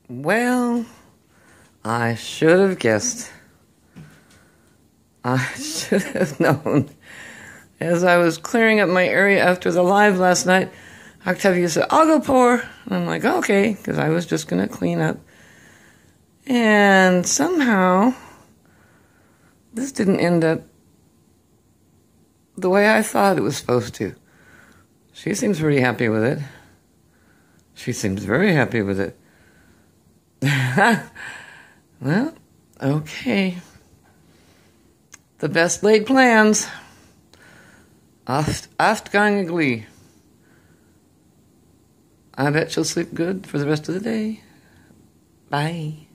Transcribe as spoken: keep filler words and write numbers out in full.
Well, I should have guessed. I should have known. As I was clearing up my area after the live last night, Octavia said, I'll go pour. And I'm like, okay, because I was just going to clean up. And somehow, this didn't end up the way I thought it was supposed to. She seems pretty happy with it. She seems very happy with it. Well, okay. The best laid plans. Oft, oft going glee. I bet she'll sleep good for the rest of the day. Bye.